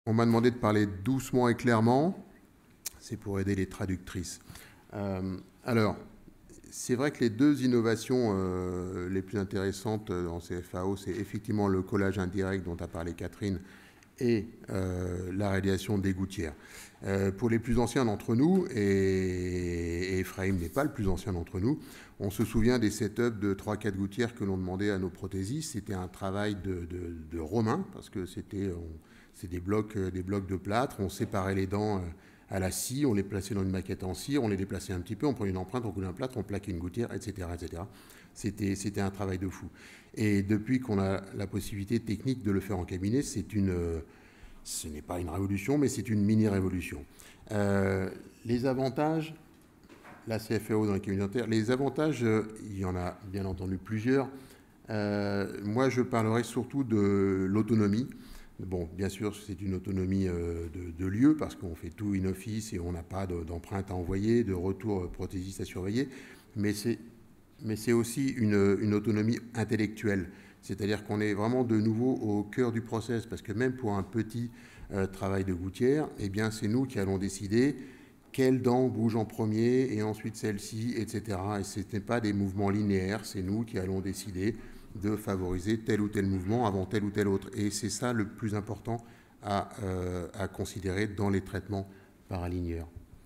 On m'a demandé de parler doucement et clairement. C'est pour aider les traductrices. Alors, c'est vrai que les deux innovations les plus intéressantes en CFAO, c'est effectivement le collage indirect dont a parlé Catherine et la radiation des gouttières. Pour les plus anciens d'entre nous, et Ephraim n'est pas le plus ancien d'entre nous, on se souvient des setups de 3-4 gouttières que l'on demandait à nos prothésistes. C'était un travail de Romain, parce que c'est des blocs de plâtre. On séparait les dents à la scie, on les plaçait dans une maquette en cire, on les déplaçait un petit peu, on prenait une empreinte, on coulait un plâtre, on plaquait une gouttière, etc. etc. C'était un travail de fou. Et depuis qu'on a la possibilité technique de le faire en cabinet, ce n'est pas une révolution, mais c'est une mini-révolution. Les avantages, la CFAO dans les cabinets dentaires, les avantages, il y en a bien entendu plusieurs. Moi, je parlerai surtout de l'autonomie. Bon, bien sûr, c'est une autonomie de lieu, parce qu'on fait tout in-office et on n'a pas d'empreinte à envoyer, de retour prothésiste à surveiller, mais c'est aussi une autonomie intellectuelle. C'est-à-dire qu'on est vraiment de nouveau au cœur du process, parce que même pour un petit travail de gouttière, eh bien, c'est nous qui allons décider quelle dent bouge en premier et ensuite celle-ci, etc. Et ce n'est pas des mouvements linéaires, c'est nous qui allons décider de favoriser tel ou tel mouvement avant tel ou tel autre. Et c'est ça le plus important à considérer dans les traitements par aligneur.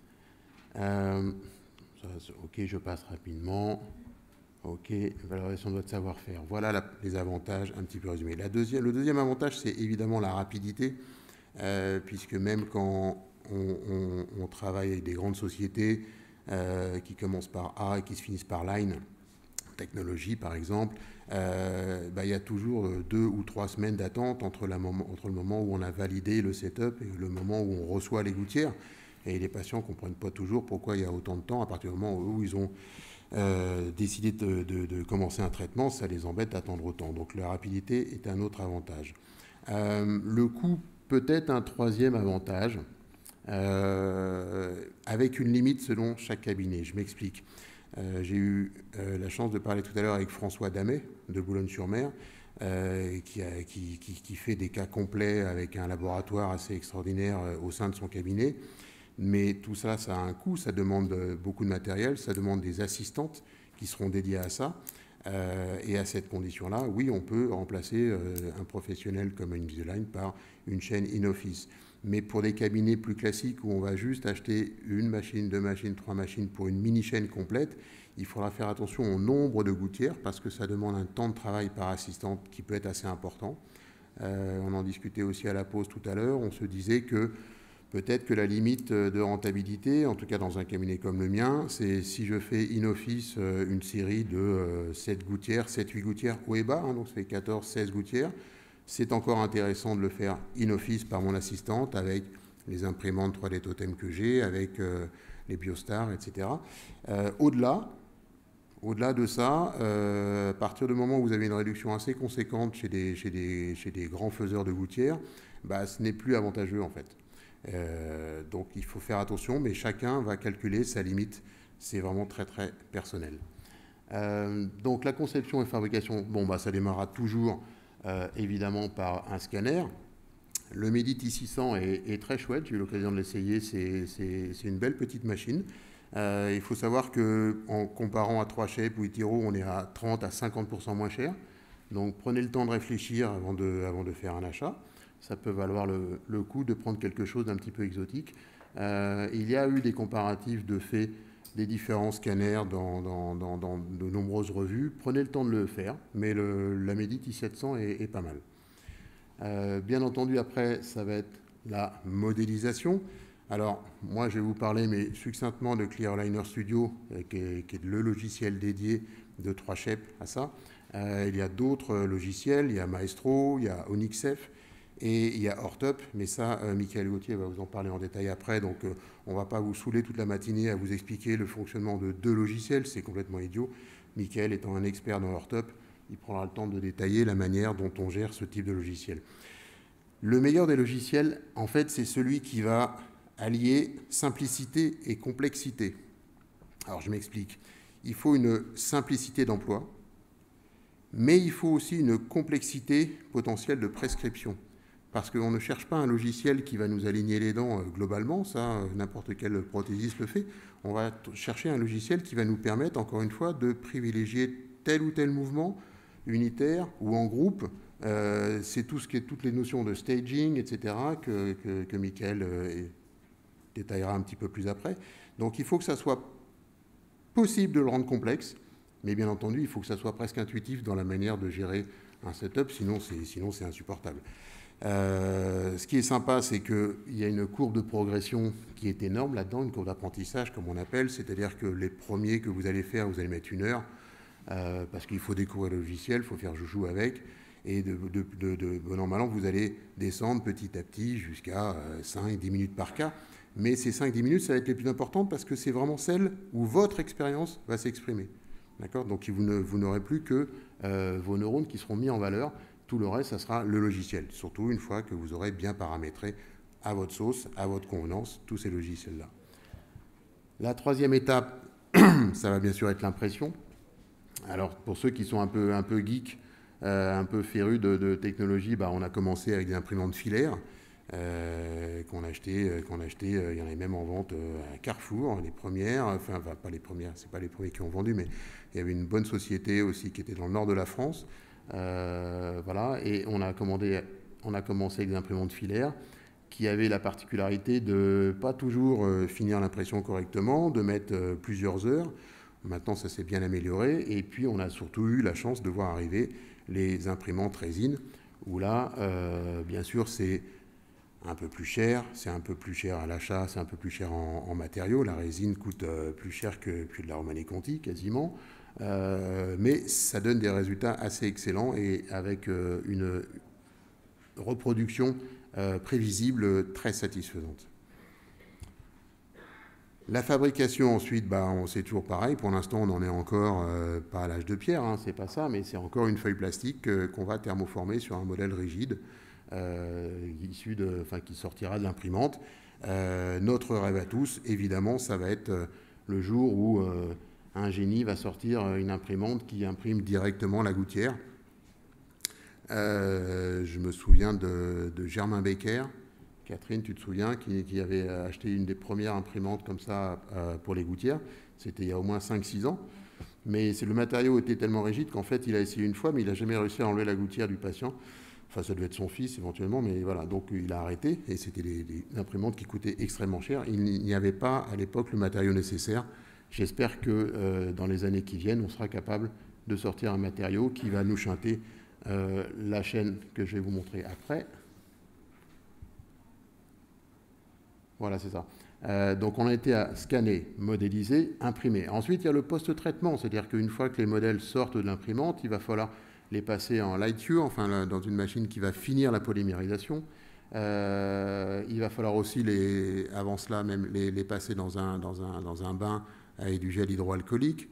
Ok, je passe rapidement. Ok, valorisation de votre savoir-faire. Voilà les avantages un petit peu résumés. Le deuxième avantage, c'est évidemment la rapidité, puisque même quand on travaille avec des grandes sociétés qui commencent par A et qui se finissent par Line, technologie par exemple, il y a toujours 2 ou 3 semaines d'attente entre le moment où on a validé le setup et le moment où on reçoit les gouttières. Et les patients ne comprennent pas toujours pourquoi il y a autant de temps. À partir du moment où ils ont décidé de commencer un traitement, ça les embête d'attendre autant. Donc la rapidité est un autre avantage. Le coût peut être un troisième avantage, avec une limite selon chaque cabinet. Je m'explique. J'ai eu la chance de parler tout à l'heure avec François Damet de Boulogne-sur-Mer, qui fait des cas complets avec un laboratoire assez extraordinaire au sein de son cabinet. Mais tout ça, ça a un coût, ça demande beaucoup de matériel, ça demande des assistantes qui seront dédiées à ça. Et à cette condition-là, oui, on peut remplacer un professionnel comme Invisalign par une chaîne in-office. Mais pour des cabinets plus classiques où on va juste acheter une machine, 2 machines, 3 machines pour une mini-chaîne complète, il faudra faire attention au nombre de gouttières parce que ça demande un temps de travail par assistante qui peut être assez important. On en discutait aussi à la pause tout à l'heure. On se disait que peut-être que la limite de rentabilité, en tout cas dans un cabinet comme le mien, c'est si je fais in-office une série de 7 gouttières, 7-8 gouttières haut et bas, donc ça fait 14-16 gouttières. C'est encore intéressant de le faire in-office par mon assistante avec les imprimantes 3D Totem que j'ai, avec les Biostar, etc. Au-delà de ça, à partir du moment où vous avez une réduction assez conséquente chez des grands faiseurs de gouttières, ce n'est plus avantageux en fait. Donc il faut faire attention, mais chacun va calculer sa limite. C'est vraiment très très personnel. Donc la conception et fabrication, ça démarrera toujours évidemment par un scanner. Le Medit i600 est très chouette, j'ai eu l'occasion de l'essayer, c'est une belle petite machine. Il faut savoir qu'en comparant à 3Shape ou Itiro, on est à 30 à 50% moins cher. Donc prenez le temps de réfléchir avant de faire un achat. Ça peut valoir le coup de prendre quelque chose d'un petit peu exotique. Il y a eu des comparatifs de fait des différents scanners dans de nombreuses revues. Prenez le temps de le faire, mais la Medit i700 est pas mal. Bien entendu, après, ça va être la modélisation. Alors, moi, je vais vous parler, mais succinctement, de Clear Aligner Studio, qui est le logiciel dédié de 3Shape à ça. Il y a d'autres logiciels, il y a Maestro, il y a OnyxF, et il y a Ortop, mais ça, Michael Gauthier va vous en parler en détail après, donc on ne va pas vous saouler toute la matinée à vous expliquer le fonctionnement de 2 logiciels, c'est complètement idiot. Michael étant un expert dans Ortop, il prendra le temps de détailler la manière dont on gère ce type de logiciel. Le meilleur des logiciels, en fait, c'est celui qui va allier simplicité et complexité. Alors, je m'explique. Il faut une simplicité d'emploi, mais il faut aussi une complexité potentielle de prescription. parce qu'on ne cherche pas un logiciel qui va nous aligner les dents globalement, ça, n'importe quel prothésiste le fait. On va chercher un logiciel qui va nous permettre, encore une fois, de privilégier tel ou tel mouvement unitaire ou en groupe. C'est toutes les notions de staging, etc., que Michael détaillera un petit peu plus après. Donc il faut que ça soit possible de le rendre complexe, mais bien entendu, il faut que ça soit presque intuitif dans la manière de gérer un setup, sinon c'est insupportable. Ce qui est sympa, c'est qu'il y a une courbe de progression qui est énorme là-dedans, une courbe d'apprentissage comme on appelle, c'est-à-dire que les premiers que vous allez faire, vous allez mettre 1 heure, parce qu'il faut découvrir le logiciel, il faut faire joujou avec, et de bon an mal an, vous allez descendre petit à petit jusqu'à 5-10 minutes par cas. Mais ces 5-10 minutes, ça va être les plus importantes parce que c'est vraiment celle où votre expérience va s'exprimer. D'accord ? Donc vous n'aurez plus que vos neurones qui seront mis en valeur. Tout le reste, ça sera le logiciel. Surtout une fois que vous aurez bien paramétré à votre sauce, à votre convenance, tous ces logiciels-là. La troisième étape, ça va bien sûr être l'impression. Alors pour ceux qui sont un peu geeks, un peu férus de technologie, on a commencé avec des imprimantes filaires. Qu'on a acheté, il y en avait même en vente à Carrefour, les premières, enfin pas les premières, c'est pas les premiers qui ont vendu, mais il y avait une bonne société aussi qui était dans le nord de la France, voilà, et on a commencé avec des imprimantes filaires qui avaient la particularité de pas toujours finir l'impression correctement, de mettre plusieurs heures. Maintenant ça s'est bien amélioré, et puis on a surtout eu la chance de voir arriver les imprimantes résine, où là, bien sûr, c'est un peu plus cher, c'est un peu plus cher à l'achat, c'est un peu plus cher en matériaux. La résine coûte plus cher que de la Romanée Conti, quasiment. Mais ça donne des résultats assez excellents et avec une reproduction prévisible très satisfaisante. La fabrication, ensuite, c'est toujours pareil. Pour l'instant, on n'en est encore pas à l'âge de pierre, hein, c'est pas ça, mais c'est encore une feuille plastique qu'on va thermoformer sur un modèle rigide. Qui sortira de l'imprimante. Notre rêve à tous, évidemment, ça va être le jour où un génie va sortir une imprimante qui imprime directement la gouttière. Je me souviens de Germain Becker. Catherine, tu te souviens, qui avait acheté une des premières imprimantes comme ça pour les gouttières. C'était il y a au moins 5-6 ans. Mais le matériau était tellement rigide qu'en fait, il a essayé une fois, mais il n'a jamais réussi à enlever la gouttière du patient. Enfin, ça devait être son fils éventuellement, mais voilà. Donc il a arrêté, et c'était des imprimantes qui coûtaient extrêmement cher. Il n'y avait pas à l'époque le matériau nécessaire. J'espère que dans les années qui viennent, on sera capable de sortir un matériau qui va nous chanter la chaîne que je vais vous montrer après. Voilà, c'est ça. Donc on a été à scanner, modéliser, imprimer. Ensuite, il y a le post-traitement, c'est-à-dire qu'une fois que les modèles sortent de l'imprimante, il va falloir les passer en light cure, enfin dans une machine qui va finir la polymérisation. Il va falloir aussi, avant cela, même les passer dans un bain avec du gel hydroalcoolique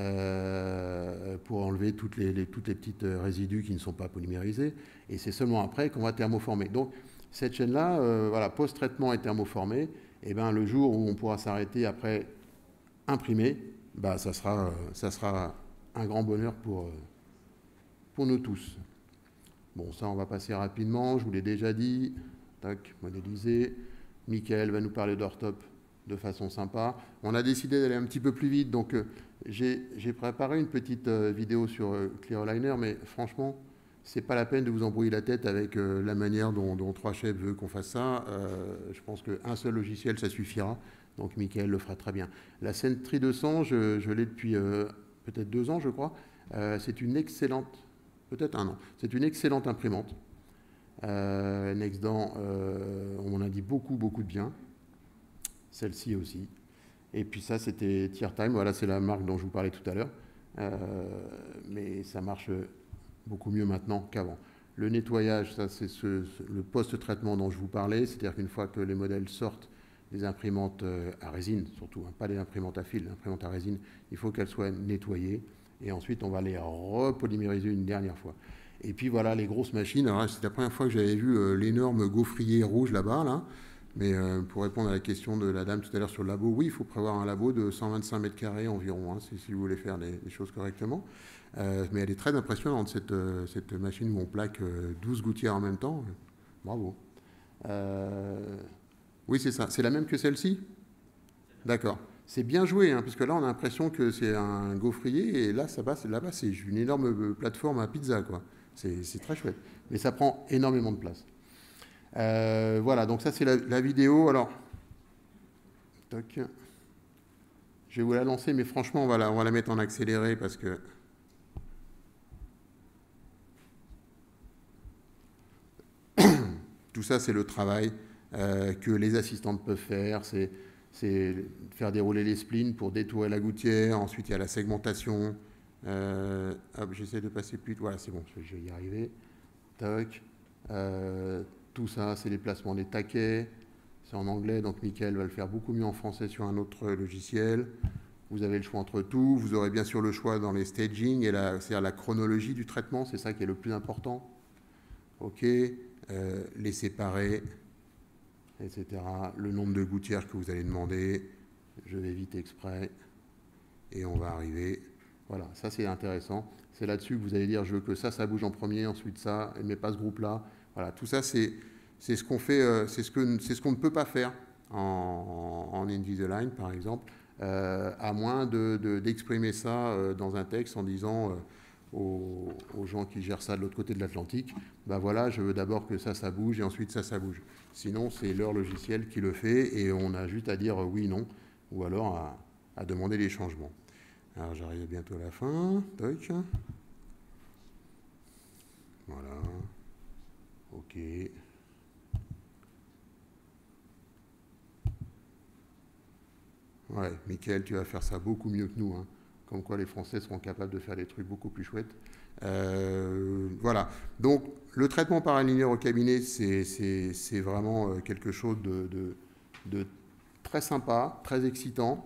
pour enlever toutes les petites résidus qui ne sont pas polymérisés. Et c'est seulement après qu'on va thermoformer. Donc cette chaîne-là, voilà, post-traitement et thermoformé, et le jour où on pourra s'arrêter après imprimer, ça sera un grand bonheur pour nous tous. Bon, ça, on va passer rapidement. Je vous l'ai déjà dit. Tac, modéliser. Michael va nous parler d'Ortop de façon sympa. On a décidé d'aller un petit peu plus vite, donc j'ai préparé une petite vidéo sur Clearliner, mais franchement, c'est pas la peine de vous embrouiller la tête avec la manière dont 3Chefs veut qu'on fasse ça. Je pense qu'un seul logiciel, ça suffira. Donc Michael le fera très bien. La Sentry 200, je l'ai depuis peut-être 2 ans, je crois. C'est une excellente... Peut-être 1 an. C'est une excellente imprimante. Nextdan, on m'en a dit beaucoup de bien. Celle-ci aussi. Et puis ça, c'était TierTime. Voilà, c'est la marque dont je vous parlais tout à l'heure. Mais ça marche beaucoup mieux maintenant qu'avant. Le nettoyage, ça, c'est le post-traitement dont je vous parlais. C'est-à-dire qu'une fois que les modèles sortent des imprimantes à résine, surtout, hein, pas des imprimantes à fil, l'imprimantes à résine, il faut qu'elles soient nettoyées. Et ensuite, on va les repolymériser une dernière fois. Et puis voilà, les grosses machines. Alors là, c'est la première fois que j'avais vu l'énorme gaufrier rouge là-bas. Là. Mais pour répondre à la question de la dame tout à l'heure sur le labo, oui, il faut prévoir un labo de 125 mètres carrés environ, hein, si vous voulez faire les choses correctement. Mais elle est très impressionnante, cette machine où on plaque 12 gouttières en même temps. Bravo. Oui, c'est ça. C'est la même que celle-ci? D'accord. C'est bien joué, hein, parce que là, on a l'impression que c'est un gaufrier, et là, là-bas, c'est une énorme plateforme à pizza, quoi. C'est très chouette. Mais ça prend énormément de place. Voilà, donc ça, c'est la vidéo. Alors, toc. Je vais vous la lancer, mais franchement, on va la mettre en accéléré, parce que... Tout ça, c'est le travail que les assistantes peuvent faire. C'est faire dérouler les splines pour détourer la gouttière. Ensuite, il y a la segmentation. Hop, j'essaie de passer plus vite. Voilà, c'est bon, je vais y arriver. Toc. Tout ça, c'est les placements des taquets. C'est en anglais, donc Mickaël va le faire beaucoup mieux en français sur un autre logiciel. Vous avez le choix entre tout. Vous aurez bien sûr le choix dans les staging, c'est-à-dire la chronologie du traitement. C'est ça qui est le plus important. OK. Les séparer, etc. Le nombre de gouttières que vous allez demander. Je vais vite exprès. Et on va arriver. Voilà, ça c'est intéressant. C'est là-dessus que vous allez dire, je veux que ça bouge en premier, ensuite ça, mais pas ce groupe-là. Voilà, tout ça c'est ce qu'on fait, c'est ce qu'on ne peut pas faire en Invisalign, par exemple, à moins d'exprimer ça dans un texte en disant... aux gens qui gèrent ça de l'autre côté de l'Atlantique, ben voilà, je veux d'abord que ça bouge et ensuite ça bouge. Sinon, c'est leur logiciel qui le fait et on a juste à dire oui, non, ou alors à demander les changements. Alors, j'arrive bientôt à la fin. Toc. Voilà. OK. Ouais, Mickaël, tu vas faire ça beaucoup mieux que nous, hein. Comme quoi les Français seront capables de faire des trucs beaucoup plus chouettes. Voilà. Donc, le traitement par un linéaire au cabinet, c'est vraiment quelque chose de très sympa, très excitant.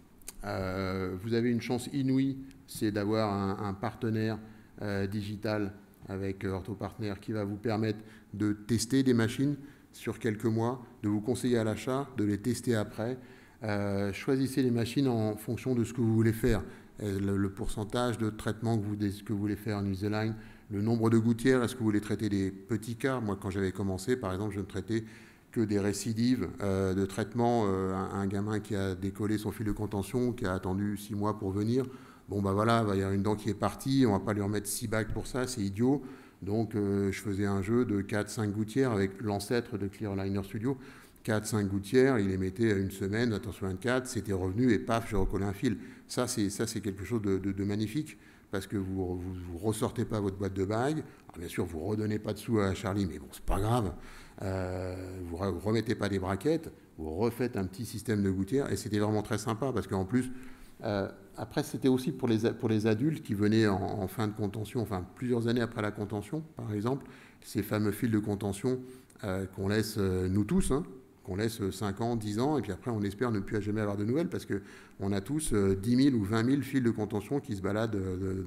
Vous avez une chance inouïe, c'est d'avoir un partenaire digital avec OrthoPartner qui va vous permettre de tester des machines sur quelques mois, de vous conseiller à l'achat, de les tester après. Choisissez les machines en fonction de ce que vous voulez faire. Le pourcentage de traitement que vous voulez faire en Invisalign, le nombre de gouttières, est-ce que vous voulez traiter des petits cas? Moi, quand j'avais commencé, par exemple, je ne traitais que des récidives de traitement. Un gamin qui a décollé son fil de contention, qui a attendu 6 mois pour venir, bon, bah voilà, il va y avoir une dent qui est partie, on ne va pas lui remettre 6 bagues pour ça, c'est idiot. Donc, je faisais un jeu de 4-5 gouttières avec l'ancêtre de Clear Aligner Studio. 4-5 gouttières, il les mettait une semaine, attention 24, c'était revenu et paf, je recollais un fil. Ça, c'est quelque chose de magnifique parce que vous ne ressortez pas votre boîte de bagues. Alors, bien sûr, vous ne redonnez pas de sous à Charlie, mais bon, c'est pas grave. Vous ne remettez pas des braquettes, vous refaites un petit système de gouttières et c'était vraiment très sympa parce qu'en plus, après, c'était aussi pour les adultes qui venaient en fin de contention, enfin plusieurs années après la contention, par exemple, ces fameux fils de contention qu'on laisse, nous tous, hein, qu'on laisse 5 ans, 10 ans, et puis après on espère ne plus jamais avoir de nouvelles, parce qu'on a tous 10 000 ou 20 000 fils de contention qui se baladent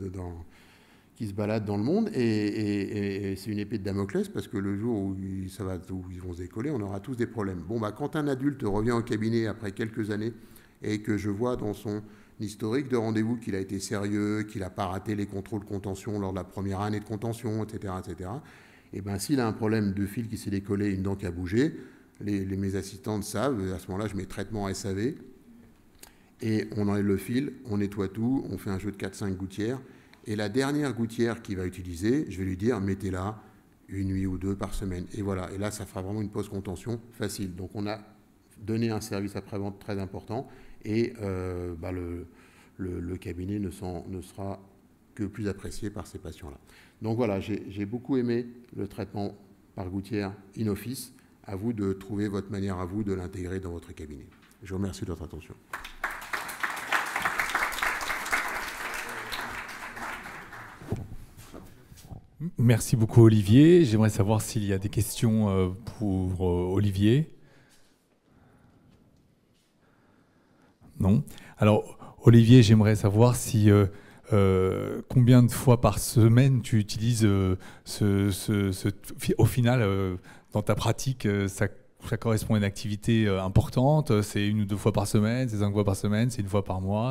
dans le monde, et c'est une épée de Damoclès, parce que le jour où ils vont se décoller, on aura tous des problèmes. Bon, bah, quand un adulte revient au cabinet après quelques années, et que je vois dans son historique de rendez-vous qu'il a été sérieux, qu'il n'a pas raté les contrôles contention lors de la première année de contention, etc., et bien s'il a un problème de fil qui s'est décollé, une dent qui a bougé, mes assistantes savent, à ce moment-là, je mets traitement SAV, et on enlève le fil, on nettoie tout, on fait un jeu de 4-5 gouttières, et la dernière gouttière qu'il va utiliser, je vais lui dire, mettez-la une nuit ou deux par semaine. Et voilà, et là, ça fera vraiment une post-contention facile. Donc, on a donné un service après-vente très important, et le cabinet ne sera que plus apprécié par ces patients-là. Donc voilà, j'ai beaucoup aimé le traitement par gouttière in-office. À vous de trouver votre manière à vous de l'intégrer dans votre cabinet. Je vous remercie de votre attention. Merci beaucoup Olivier. J'aimerais savoir s'il y a des questions pour Olivier. Non. Alors Olivier, j'aimerais savoir si combien de fois par semaine tu utilises au final dans ta pratique, ça correspond à une activité importante. C'est 1 ou 2 fois par semaine, c'est 5 fois par semaine, c'est 1 fois par mois.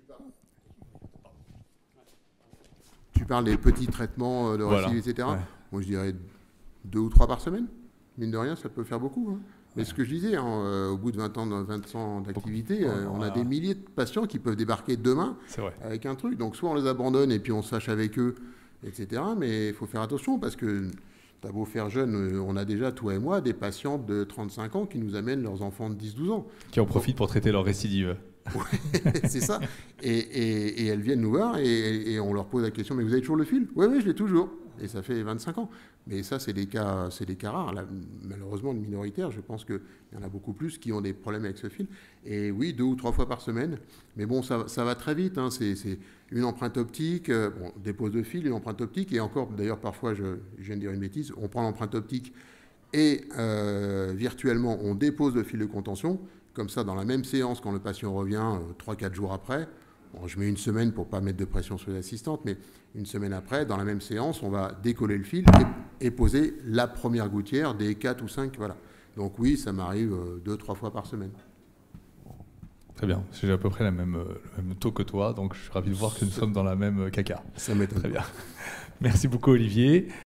Tu parles des petits traitements de récidive, etc. Ouais. Moi, je dirais 2 ou 3 par semaine. Mine de rien, ça peut faire beaucoup. Hein. Mais ce que je disais, hein, au bout de 20 ans d'activité, on a des milliers de patients qui peuvent débarquer demain avec un truc. Donc, soit on les abandonne et puis on se fâche avec eux, etc. Mais il faut faire attention parce que t'as beau faire jeune, on a déjà, toi et moi, des patientes de 35 ans qui nous amènent leurs enfants de 10-12 ans. Qui en profitent pour traiter leur récidive. Ouais, c'est ça. Et elles viennent nous voir et on leur pose la question, mais vous avez toujours le fil? Oui, je l'ai toujours. Et ça fait 25 ans. Mais ça, c'est des cas rares. Là, malheureusement, de minoritaires, je pense qu'il y en a beaucoup plus qui ont des problèmes avec ce fil. Et oui, 2 ou 3 fois par semaine. Mais bon, ça va très vite. Hein. C'est une empreinte optique, dépose de fil, une empreinte optique. Et encore, d'ailleurs, parfois, je viens de dire une bêtise, on prend l'empreinte optique et virtuellement, on dépose le fil de contention. Comme ça, dans la même séance, quand le patient revient 3-4 jours après, bon, je mets une semaine pour ne pas mettre de pression sur l'assistante, mais une semaine après, dans la même séance, on va décoller le fil et poser la première gouttière des 4 ou 5. Voilà. Donc oui, ça m'arrive 2-3 fois par semaine. Très bien. J'ai à peu près le même taux que toi, donc je suis ravi de voir que nous sommes dans la même caca. Ça m'étonne. Très bien. Merci beaucoup, Olivier.